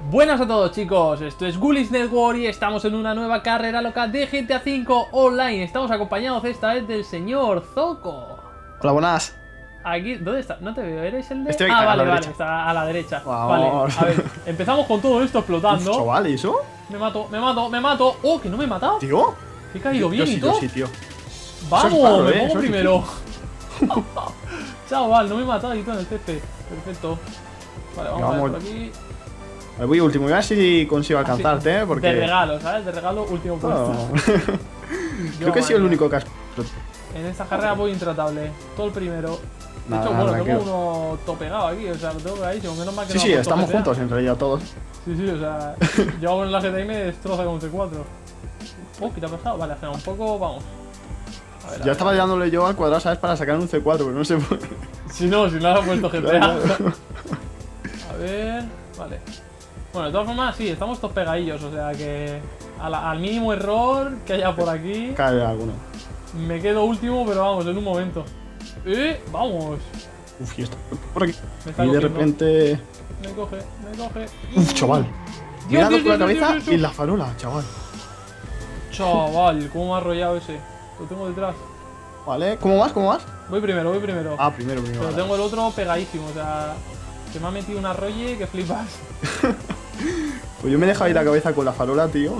Buenas a todos, chicos, esto es Gulis Network y estamos en una nueva carrera loca de GTA V Online. Estamos acompañados esta vez del señor Zoco. Hola, buenas. Aquí, ¿dónde está? No te veo, ¿eres el de...? Estoy ah, a vale, la vale, derecha. está a la derecha. Vamos. Vale, a ver, empezamos con todo esto explotando. Chaval, ¿y eso? Me mato. Oh, que no me he matado. ¿Tío? Que he caído bien yo y sí, todo. yo sí, tío. Vamos, Eso es raro, me pongo eso es primero. Chaval, no me he matado y todo en el césped. Perfecto. Vale, vamos a ver Vamos. por aquí. Voy último, voy a ver si consigo Así, alcanzarte, ¿eh? Porque... De regalo, ¿sabes? De regalo, último puesto. No. Yo, Creo que he sido el madre mía. único que has... En esta carrera voy intratable. Todo el primero. De Nada, hecho, bueno, tranquilo. tengo uno topegado aquí. O sea, lo tengo caído. Menos mal que Sí, no sí, ha puesto estamos GTA. juntos en realidad todos. Sí, o sea, yo hago en la GTA y me destroza con un C4. Oh, ¿qué te ha pasado? Vale, espera un poco, vamos. A ver, Ya estaba dándole yo al cuadrado, ¿sabes? Para sacar un C4, pero no sé por... Si no ha puesto GTA. Claro. A ver, vale. Bueno, de todas formas, sí, estamos todos pegadillos. O sea que al mínimo error que haya por aquí, Cae alguno. me quedo último, pero vamos, en un momento. Vamos. Uf, y está por aquí. Me está Y de cogiendo. repente... Me coge. Uf, chaval. Dios, Mirando Dios, por la Dios, cabeza Dios, Dios. y la farola, chaval. Chaval, cómo me ha arrollado ese. Lo tengo detrás. Vale, ¿cómo vas? ¿Cómo vas? Voy primero. Ah, primero. Pero Vale. tengo el otro pegadísimo, o sea, que me ha metido un arrolle que flipas. Pues yo me he dejado ir la cabeza con la farola, tío.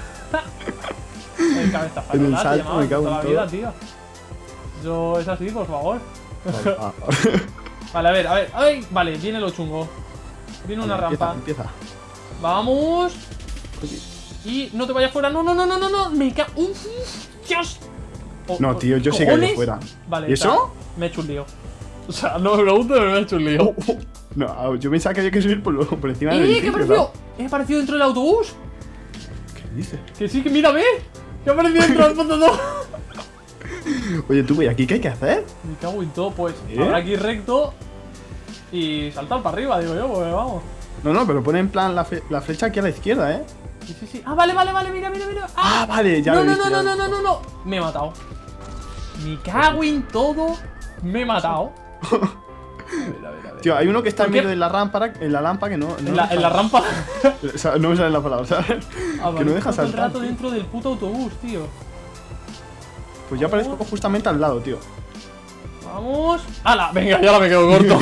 El cabeza En el farola, te salto llamaba me cago toda en la vida, todo. tío. Eso es así, por favor. Ah, Vale, a ver. Ay, vale, viene lo chungo. Viene una rampa. Empieza. Vamos. Y no te vayas fuera. No. Me cago. Dios. Oh, No, tío, yo sí he ¿cojones? caído fuera. Vale, ¿Y eso? está. Me he hecho un lío. O sea, no me pregunto, pero me he hecho un lío. No, yo pensaba que había que subir por encima del ¿Qué edificio, apareció? ¿He aparecido dentro del autobús? ¿sabes? ¿Qué dices? Que sí, que mírame. Que ha aparecido dentro del fondo todo. Oye, tú, ¿y aquí qué hay que hacer? Me cago en todo, pues. ¿Eh? Habrá que ir recto y saltar para arriba, digo yo, pues vamos. No, pero pone en plan la flecha aquí a la izquierda, ¿eh? Sí. Ah, vale, mira. Ah, vale, ya lo he visto, ya lo he visto. No. Me he matado. Me cago en todo. Me he matado. A ver. Tío, hay uno que está en ¿Por qué? medio de la lámpara que no... En la rampa. O sea, no me sale la palabra, ¿sabes? Ah, Que no deja todo el saltar. rato tío. dentro del puto autobús, tío. Pues yo aparezco justamente al lado, tío. Vamos. ¡Hala! Venga, ya la me quedo corto.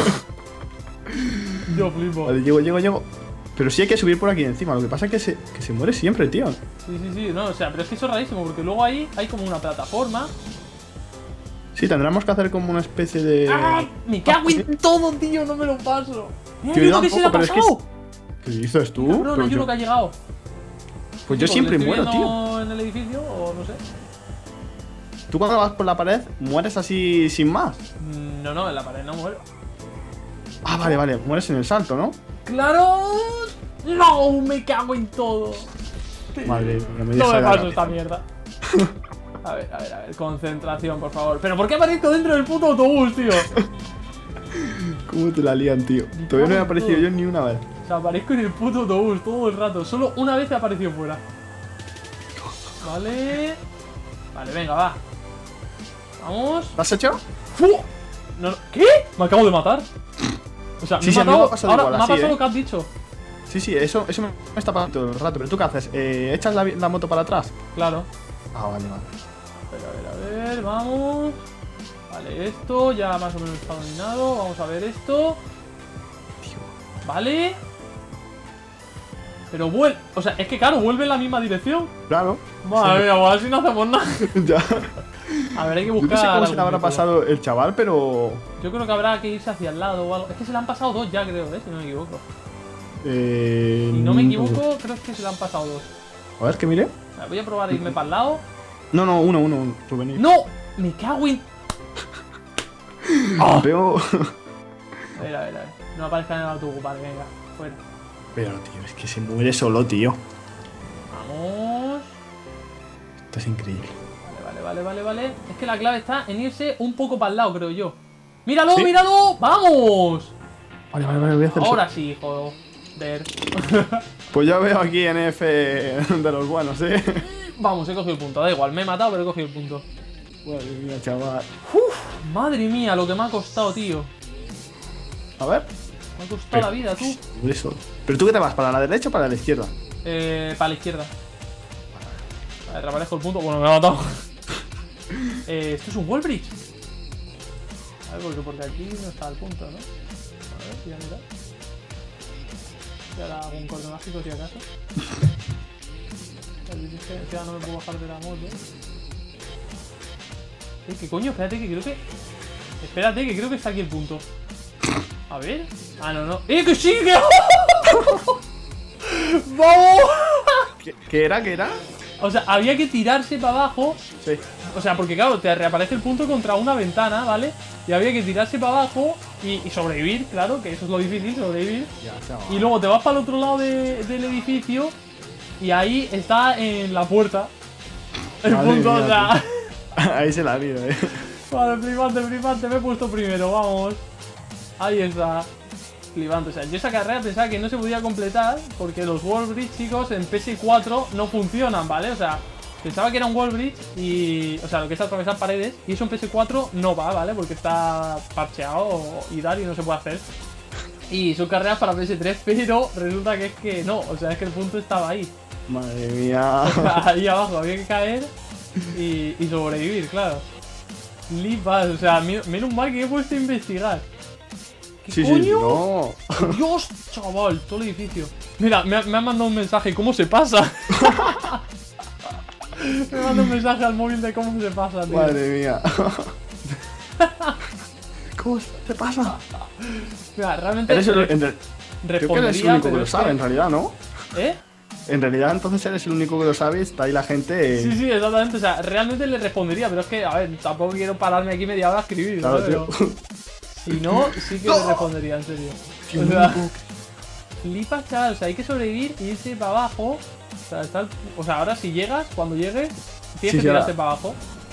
Yo flipo. Vale, llego. Pero sí hay que subir por aquí encima. Lo que pasa es que se muere siempre, tío. Sí, no, o sea, pero es que eso es rarísimo porque luego ahí hay como una plataforma. Sí, tendremos que hacer como una especie de... ¡Ah! Me cago en todo, tío, no me lo paso. Mira, Tío, hay yo uno que se le ha tampoco, pero es que pasado. ¿Qué dices tú? Cabrón, Pero hay uno yo- que ha llegado. Pues yo Sí, siempre porque le muero, estoy tío. viendo en el edificio o no sé. Tú cuando vas por la pared mueres así sin más. No, en la pared no muero. Ah, vale, mueres en el salto, ¿no? ¡Claro! ¡No! Me cago en todo. Madre mía, me No deja me la paso cabeza. esta mierda. A ver, concentración, por favor. ¿Pero por qué aparezco dentro del puto autobús, tío? ¿Cómo te la lían, tío? Todavía no he aparecido yo ni una vez. O sea, aparezco en el puto autobús todo el rato. Solo una vez he aparecido fuera. Vale, venga, va. Vamos. ¿Lo has hecho? ¡Fu! No, ¿qué? Me acabo de matar. O sea, Sí, me sí, he a mí me ha matado. pasado Ahora igual, me ha así, pasado ¿eh? lo que has dicho. Sí, eso me está pasando todo el rato. ¿Pero tú qué haces? ¿Echas la moto para atrás? Claro. Ah, vale. A ver, vamos. Vale, esto ya más o menos está dominado. Vamos a ver esto. Tío. Vale. Pero vuelve. O sea, es que claro, vuelve en la misma dirección. Claro. Madre mía, pues así no hacemos nada. Ya. A ver, hay que Yo buscar. no sé cómo se algún le habrá método. pasado el chaval, pero... Yo creo que habrá que irse hacia el lado o algo. Es que se le han pasado dos ya, creo, si no me equivoco. Si no me equivoco, creo que se le han pasado dos. A ver, que mire. A ver, voy a probar a irme para el lado. No, uno, Rubén. ¡No! ¡Me cago en! Veo... A ver. No aparezca en el autobús, vale, venga, fuera. Pero, tío, es que se muere solo, tío. Vamos. Esto es increíble. Vale. Es que la clave está en irse un poco para el lado, creo yo. ¡Míralo, ¿Sí? míralo! ¡Vamos! Vale, voy a hacer eso. Ahora sí, joder. Pues ya veo aquí NF de los buenos, ¿eh? Vamos, he cogido el punto. Da igual, me he matado, pero he cogido el punto. Madre mía, chaval. Madre mía, lo que me ha costado, tío. A ver. Me ha costado la vida, tú. Por eso. ¿Pero tú qué te vas? ¿Para la derecha o para la izquierda? Para la izquierda. Vale, reaparezco el punto. Bueno, me ha matado. Esto es un wall bridge. A ver, porque aquí no está el punto, ¿no? A ver, voy a mirar. Voy a dar algún corte mágico si acaso. Ya no me puedo bajar de la moto. ¿Qué coño? Espérate que creo que... Espérate que creo que está aquí el punto. A ver. Ah, no. ¡Que sí! ¡Que... ¡Vamos! ¿Qué era? ¿Qué era? O sea, había que tirarse para abajo. Sí. O sea, porque claro, te reaparece el punto contra una ventana, ¿vale? Y había que tirarse para abajo y sobrevivir, claro, que eso es lo difícil, sobrevivir. Y luego te vas para el otro lado del edificio y ahí está en la puerta el punto, mía, o sea... Ahí se la ha ido, Vale, flipante, me he puesto primero, vamos. Ahí está. Flipante, o sea, yo esa carrera pensaba que no se podía completar porque los wall bridge, chicos, en PS4 no funcionan, ¿vale? O sea, pensaba que era un wall bridge y... O sea, lo que es atravesar paredes y eso en PS4 no va, ¿vale? Porque está parcheado y tal y no se puede hacer. Y son carreras para PS3, pero resulta que es que no, o sea, es que el punto estaba ahí. Madre mía. O sea, ahí abajo había que caer y sobrevivir, claro. Flipas, o sea, menos mal que he puesto a investigar. ¿Qué coño? Sí, no. Dios, chaval, todo el edificio. Mira, me han mandado un mensaje, ¿cómo se pasa? Me manda un mensaje al móvil de cómo se pasa, tío. Madre mía. ¿Cómo se pasa? Mira, realmente Creo que eres el único que lo sabe, en realidad, ¿no? ¿Eh? En realidad, entonces eres el único que lo sabe y está ahí la gente. Sí, exactamente. O sea, realmente le respondería, pero es que, a ver, tampoco quiero pararme aquí media hora a escribir, Claro, ¿no? Pero si no, sí que le respondería, en serio. Tío, O sea, flipas, chaval. O sea, hay que sobrevivir y irse para abajo. O sea, ahora si llegas, cuando llegues, tienes que tirarte para abajo.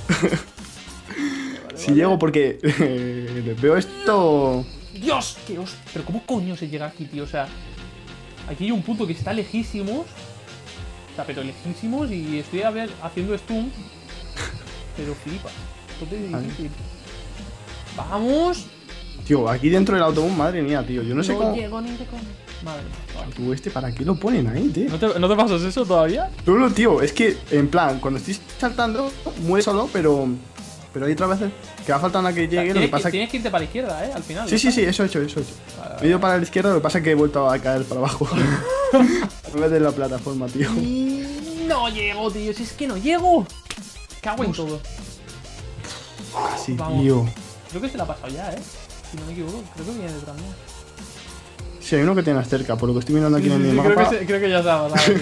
Si llego porque veo esto. ¡Dios! Pero ¿cómo coño se llega aquí, tío? O sea, aquí hay un punto que está lejísimos. O sea, pero lejísimos y estoy haciendo stun. Pero flipa. Esto es difícil. ¡Vamos! Tío, aquí dentro del autobús, madre mía, tío. Yo no sé cómo. No llego ni de coña. Madre mía. Tú ¿para qué lo ponen ahí, tío? ¿No te pasas eso todavía? No, tío, es que, en plan, cuando estoy saltando, muere solo, pero hay otras veces que va faltando a que llegue, lo que pasa Tienes que irte para la izquierda, al final. Sí, eso he hecho. Me he ido para la izquierda, lo que pasa es que he vuelto a caer para abajo. En vez de la plataforma, tío. No llego, tío, si es que no llego. Cago en todo. Casi, Vamos. tío. Creo que se la ha pasado ya, si no me equivoco. Creo que viene detrás mío. Sí, hay uno que tienes cerca, por lo que estoy mirando aquí en mi mapa. Creo que ya se ha pasado.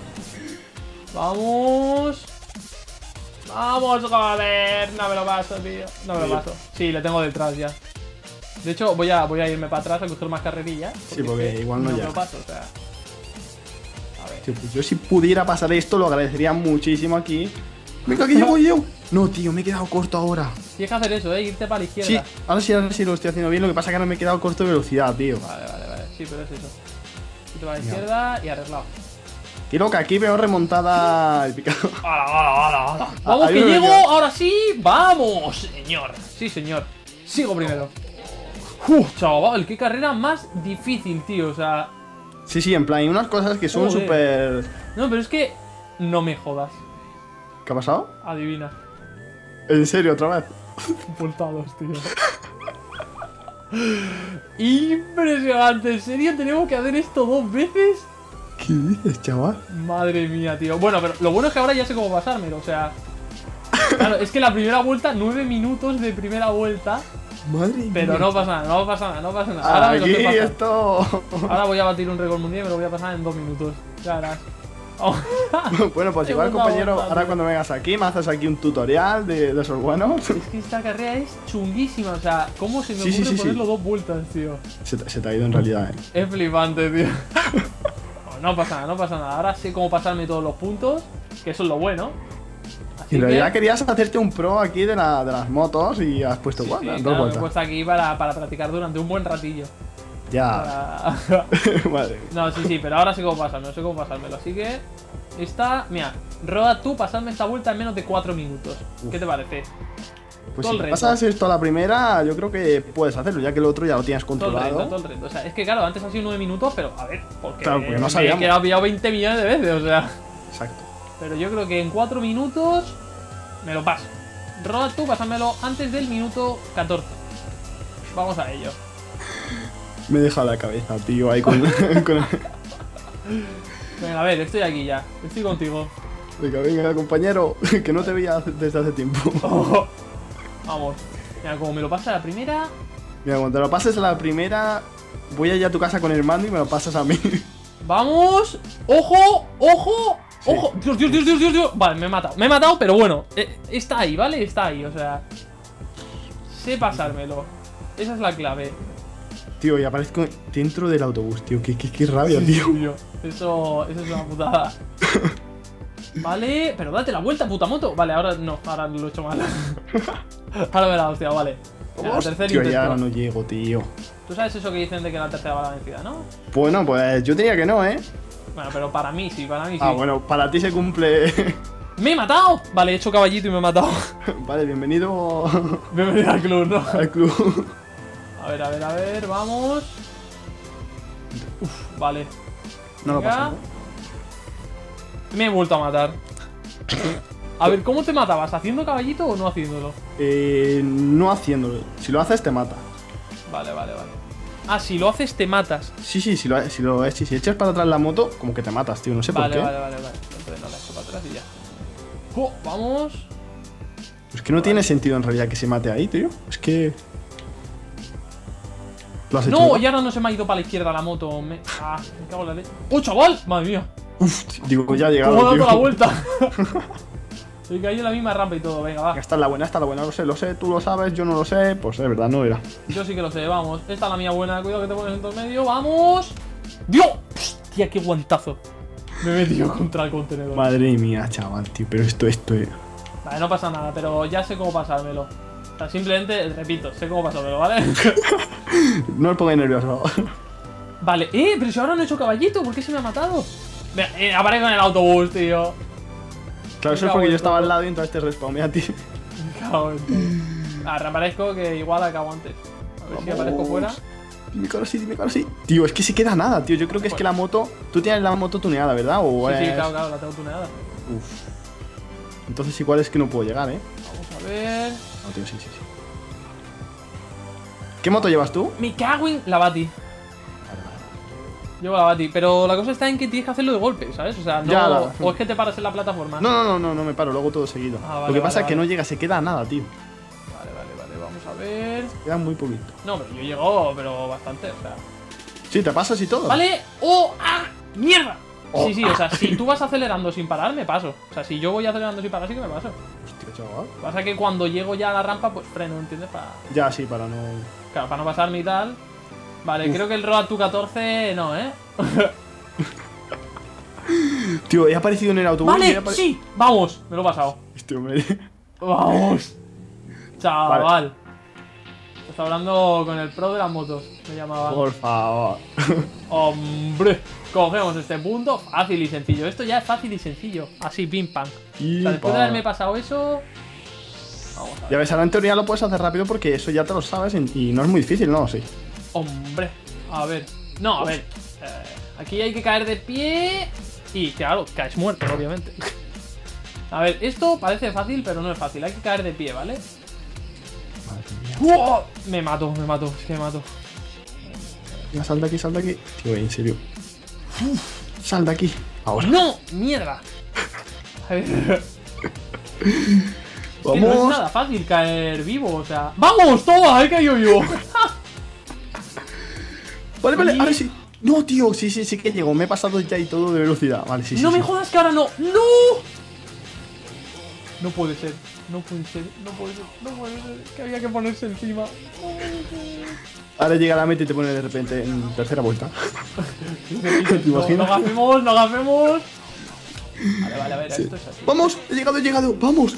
Vamos. Vamos, joder. No me lo paso, tío. No me lo paso. Sí, le tengo detrás ya. De hecho, voy a irme para atrás a coger más carrerillas. Sí, porque igual no ya. ya. Me lo paso, o sea. A ver. Tío, pues yo si pudiera pasar esto, lo agradecería muchísimo aquí. Venga, que llego yo. No, tío, me he quedado corto ahora. Tienes que hacer eso, irte para la izquierda. Sí, ahora sí lo estoy haciendo bien. Lo que pasa es que ahora me he quedado corto de velocidad, tío. Vale. Sí, pero es eso. Irte para la izquierda y arreglado. Quiero que aquí veo remontada el picado. ¡Hala! ¡Vamos, que llego! ¡Ahora sí! ¡Vamos, señor! Sí, señor. Sigo primero. Chaval, qué carrera más difícil, tío. O sea... Sí, en plan, hay unas cosas que son súper... No, pero es que... No me jodas. ¿Qué ha pasado? Adivina. ¿En serio, otra vez? Pultados, tío. Impresionante. ¿En serio tenemos que hacer esto 2 veces? ¿Qué dices, chaval? Madre mía, tío. Bueno, pero lo bueno es que ahora ya sé cómo pasármelo, o sea... Claro, es que la primera vuelta, 9 minutos de primera vuelta. Madre mía. Pero no pasa nada. Ahora me lo aquí sé pasar. esto... Ahora voy a batir un récord mundial y me lo voy a pasar en 2 minutos. Ya verás. Bueno, pues igual, compañero, ahora cuando vengas aquí me haces aquí un tutorial de esos buenos. Es que esta carrera es chunguísima, o sea, ¿cómo se me ocurre ponerlo 2 vueltas, tío? Se te ha ido en realidad, Es flipante, tío. No pasa nada. Ahora sé cómo pasarme todos los puntos, que eso es lo bueno. Así en realidad querías hacerte un pro aquí de las motos y has puesto dos claro, vueltas. me he puesto aquí para practicar durante un buen ratillo. Ya. Madre. No, sí, pero ahora sé cómo pasármelo. Así que esta, mira, Roda tú pasarme esta vuelta en menos de 4 minutos. ¿Qué te parece? Pues todo si el reto. pasas esto a la primera, yo creo que puedes hacerlo, ya que el otro ya lo tienes Todo el controlado. reto, todo el reto. O sea, es que claro, antes ha sido 9 minutos, pero a ver, porque, Claro, porque no me sabíamos. he quedado pillado 20 millones de veces, o sea. Exacto. Pero yo creo que en 4 minutos me lo paso. Road tú, pásamelo antes del minuto 14. Vamos a ello. Me deja la cabeza, tío, ahí con... Venga, a ver, estoy aquí ya. Estoy contigo. Venga, venga, compañero, que no te veía desde hace tiempo. Oh, vamos. Mira, como me lo pasa la primera. Mira, cuando te lo pases a la primera, voy allá a tu casa con el mando y me lo pasas a mí. ¡Vamos! ¡Ojo! ¡Ojo! Sí. ¡Ojo! Dios, Dios, Dios, Dios, Dios, Dios. Vale, me he matado. Me he matado, pero bueno. Está ahí, ¿vale? Está ahí, o sea. Sé pasármelo. Esa es la clave. Tío, y aparezco dentro del autobús, tío. Qué rabia, tío. Tío, eso es una putada. Vale, pero date la vuelta, puta moto. Vale, ahora no, ahora lo he hecho mal. Ahora me la hostia, vale. Venga, tercer Tío, intento. ya no llego, tío. Tú sabes eso que dicen de que la tercera va la vencida, ¿no? Bueno, pues yo diría que no, ¿eh? Bueno, pero para mí sí, para mí sí. Ah, bueno, para ti se cumple. ¡Me he matado! Vale, he hecho caballito y me he matado. Vale, bienvenido Bienvenido al club, ¿no? al club. A ver, vamos. Uf, vale. No lo Venga. pasa. Me he vuelto a matar. A ver, ¿cómo te matabas? ¿Haciendo caballito o no haciéndolo? No haciéndolo. Si lo haces, te mata. Vale. Ah, si lo haces te matas. Sí, si echas para atrás la moto, como que te matas, tío. No sé por Vale. qué. Entonces no la echo para atrás y ya. Oh, vamos. Es que no tiene sentido en realidad que se mate ahí, tío. Es que. ¿Lo has hecho? No, y ahora no se me ha ido para la izquierda la moto. Me cago en la leche. ¡Oh, chaval! Madre mía. Uf, digo, ya ha ¿Cómo ha dado llegado, tío. la vuelta? He caído en la misma rampa y todo. Venga, va. Esta es la buena, lo sé, tú lo sabes, yo no lo sé. Pues es verdad, no era. Yo sí que lo sé, vamos. Esta es la mía buena. Cuidado que te pones en todo el medio. ¡Vamos! ¡Dios! ¡Hostia, qué guantazo! Me he metido contra el contenedor. Madre mía, chaval, tío, pero esto es. Vale, no pasa nada, pero ya sé cómo pasármelo. O sea, simplemente, repito, sé cómo pasármelo, ¿vale? No me pongáis nervioso. Vale, pero si ahora no he hecho caballito, ¿por qué se me ha matado? Venga, aparezco en el autobús, tío. Claro, eso es porque yo estaba al lado y entonces te respawné a ti. Me cago en todo. Reaparezco que igual acabo antes. A ver si aparezco fuera. Dime que ahora sí. Tío, es que se queda nada, tío. Yo creo que es que la moto. Tú tienes la moto tuneada, ¿verdad? O Sí, es... claro, la tengo tuneada. Uf. Entonces igual es que no puedo llegar, ¿eh? Vamos a ver. No, tío, sí. ¿Qué moto llevas tú? Me cago en la Bati. Llevo la Bati, pero la cosa está en que tienes que hacerlo de golpe, ¿sabes? O sea, no. Ya, O es que te paras en la plataforma. No me paro, luego todo seguido. Vale, Lo que pasa es que vale. no llega, se queda nada, tío. Vale, vamos a ver. Queda muy poquito. No, pero yo llego, pero bastante, o sea. Sí, te pasas y todo. Vale. ¡Oh! ¡Ah! ¡Mierda! Oh, Sí, o sea, si tú vas acelerando sin parar, me paso. O sea, si yo voy acelerando sin parar, sí que me paso. Hostia, chaval. Pasa que cuando llego ya a la rampa, pues freno, ¿entiendes? Ya, sí, para no. Claro, para no pasarme y tal. Vale, creo que el Road to 14 no, ¿eh? Tío, he aparecido en el autobús. Vale, sí, vamos, me lo he pasado. Este hombre. Vamos. Chaval. Estás hablando con el pro de las motos, me llamaba. Por favor. Hombre, cogemos este punto, fácil y sencillo. Esto ya es fácil y sencillo. Así, pim pam. O sea, después de haberme pasado eso. Vamos a ver. Ya ves, ahora en teoría lo puedes hacer rápido porque eso ya te lo sabes y no es muy difícil, ¿no? Sí. Hombre, a ver. No, a ver. Aquí hay que caer de pie. Y claro, caes muerto, obviamente. A ver, esto parece fácil, pero no es fácil. Hay que caer de pie, ¿vale? ¡Wow! Me mato, es que me mato. Ya, sal de aquí. Tío, en serio. Sal de aquí. Ahora. ¡No! ¡Mierda! A ver. Vamos. Que no es nada fácil caer vivo, o sea. ¡Vamos! ¡Toma! ¡He caído vivo! Vale, ahora sí. No, tío, sí que llego. Me he pasado ya y todo de velocidad. Vale, sí. No me jodas que ahora no. ¡No! No puede ser. Que había que ponerse encima. Ahora llega la meta y te pone de repente en tercera vuelta. ¿Te imaginas? No gafemos. Vale, a ver, Sí. esto es así. ¡Vamos! He llegado. ¡Vamos!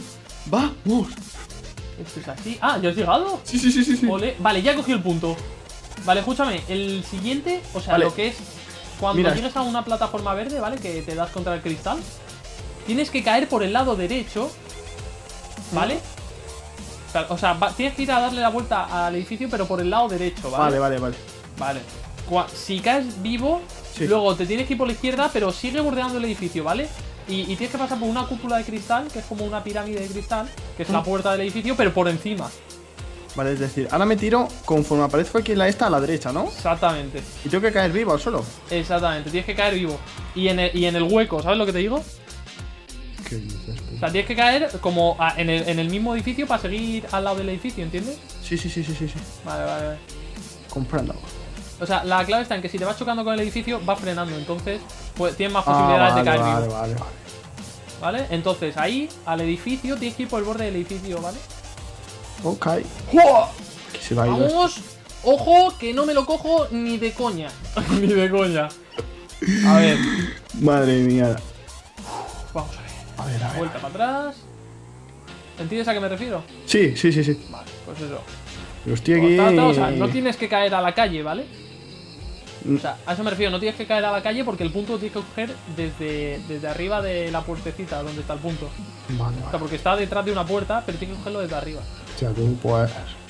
Esto es así. Ah, ¿ya has llegado? Sí. Ole. Vale, ya he cogido el punto. Vale, escúchame, el siguiente, o sea, Vale. lo que es cuando Mira. llegues a una plataforma verde, ¿vale? Que te das contra el cristal, tienes que caer por el lado derecho, ¿vale? O sea, tienes que ir a darle la vuelta al edificio, pero por el lado derecho, ¿vale? Vale. Vale. Si caes vivo, Sí. luego te tienes que ir por la izquierda, pero sigue bordeando el edificio, ¿vale? Y tienes que pasar por una cúpula de cristal, que es como una pirámide de cristal, que es la puerta del edificio, pero por encima. Vale, es decir, ahora me tiro conforme aparezco aquí en la esta a la derecha, ¿no? Exactamente. Y tengo que caer vivo al suelo. Exactamente, tienes que caer vivo. Y en el hueco, ¿sabes lo que te digo? ¿Qué dices, O sea, tienes que caer como en el mismo edificio para seguir al lado del edificio, ¿entiendes? Sí. Vale. Comprendo. O sea, la clave está en que si te vas chocando con el edificio, vas frenando. Entonces, pues tienes más posibilidades de caer vivo. Vale. ¿Vale? Entonces, ahí, al edificio, tienes que ir por el borde del edificio, ¿vale? Ok. ¡Jua! Que se va a ir. ¡Vamos! ¡Ojo! Que no me lo cojo ni de coña. Ni de coña. A ver. Madre mía. Vamos a ver. A ver. Vuelta para atrás. ¿Entiendes a qué me refiero? Sí. Vale, pues eso. Pero estoy aquí. O sea, no tienes que caer a la calle, ¿vale? O sea, a eso me refiero, no tienes que caer a la calle porque el punto lo tienes que coger desde arriba de la puertecita donde está el punto. Vale. O sea, porque está detrás de una puerta, pero tienes que cogerlo desde arriba. Hostia, tú pues.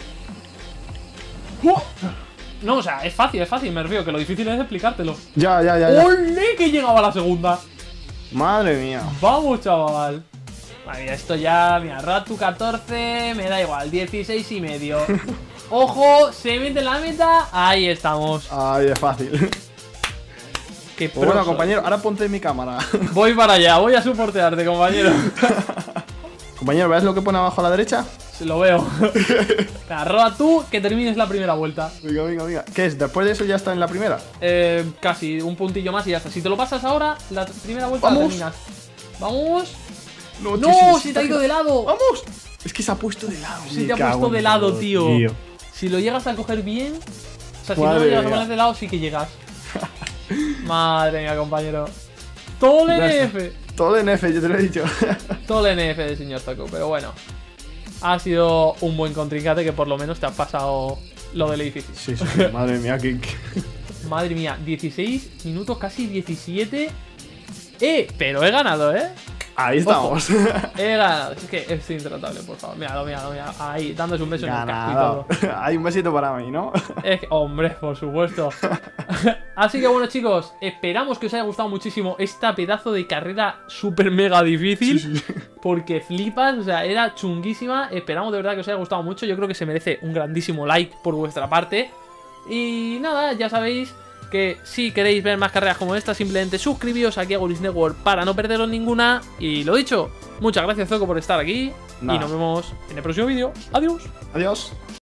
No, o sea, es fácil, me refiero, que lo difícil es explicártelo. Ya. ¡Olé! Que llegaba la segunda. Madre mía. Vamos, chaval. Madre mía, esto ya, mira, Ratu 14, me da igual, 16 y medio. Ojo, se mete en la meta, ahí estamos. Ay, es fácil. Qué Pues bueno, pro compañero, ahora ponte mi cámara. Voy para allá, voy a soportearte, compañero. Compañero, ¿ves lo que pone abajo a la derecha? Se lo veo. Roba tú que termines la primera vuelta. Venga. ¿Qué es? ¿Después de eso ya está en la primera? Casi, un puntillo más y ya está. Si te lo pasas ahora, la primera vuelta la terminas. ¡Vamos! No, ¡No! ¡Se te ha ido de lado! ¡Vamos! Es que se ha puesto de lado. Se te ha puesto de lado, tío. Si lo llegas a coger bien. O sea, si no lo llegas a poner de lado, sí que llegas. Madre mía, compañero. Todo el NF. Todo el NF, yo te lo he dicho. Todo el NF del señor Taco, pero bueno. Ha sido un buen contrincante que por lo menos te has pasado lo del edificio. Sí, madre mía, Madre mía, 16 minutos, casi 17. Pero he ganado, ¿eh? Ahí estamos. He ganado. Es que es intratable, por favor. Míralo. Ahí, dándose un beso en el casco y todo. Hay un besito para mí, ¿no? Es que, hombre, por supuesto. Así que bueno, chicos, esperamos que os haya gustado muchísimo esta pedazo de carrera súper mega difícil. Sí. Porque flipas, o sea, era chunguísima. Esperamos de verdad que os haya gustado mucho. Yo creo que se merece un grandísimo like por vuestra parte. Y nada, ya sabéis que si queréis ver más carreras como esta, simplemente suscribíos aquí a Guris Network para no perderos ninguna. Y lo dicho, muchas gracias, Zoco, por estar aquí. Y nos vemos en el próximo vídeo. Adiós. Adiós.